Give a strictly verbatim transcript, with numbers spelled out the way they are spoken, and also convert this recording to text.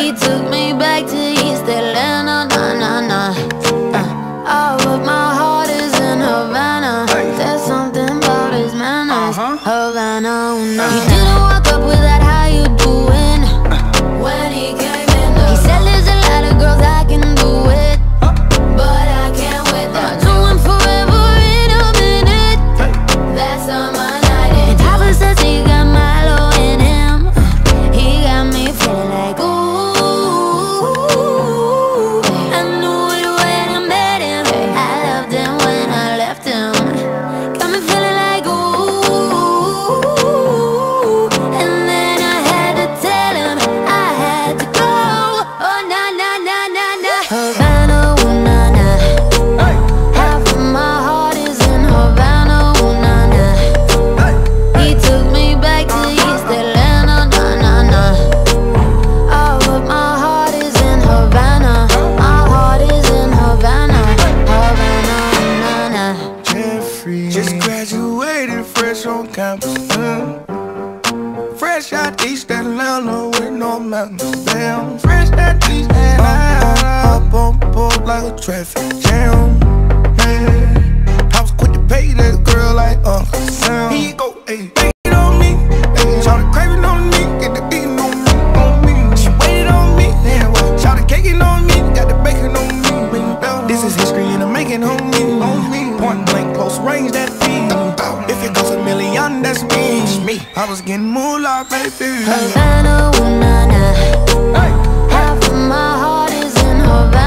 He took me back to East Atlanta, nah, nah, nah. uh, Oh, but my heart is in Havana. There's something about his manners, Havana, ooh, nah. He didn't walk up with that, how you doing? When he came in the He said there's a lot of girls I can do it, but I can't with that. Do him forever in a minute. That's on my night. And Papa says he got Milo in him. He got me feeling like ooh. I knew it when I met him. I loved him when I left him. Got me feeling like ooh. And then I had to tell him I had to go. Oh na na na na na. Havana, ooh na na. Half of my heart is in Havana, ooh na na. He took me back to East Atlanta, na na na. Oh, but my heart is in Havana. My heart is in Havana, Havana, na na. Jeffrey just graduated fresh on campus. mm. Fresh out East Atlanta with no mountains. Damn, fresh out East Atlanta. Up on board like a traffic jam. Yeah. I was quick to pay that girl like Uncle Sam. Here you go, ayy, take it on me. Ayy, shout it craving on me, get the beating on me, on me. She waited on me, damn, shout it caking on me, got the bacon on me. This is history and I'm making on me, on me. Point blank, close range, that beat. If it goes a million, that's me. I was getting moolah, baby. Havana, ooh na na. Half of my heart is in Havana.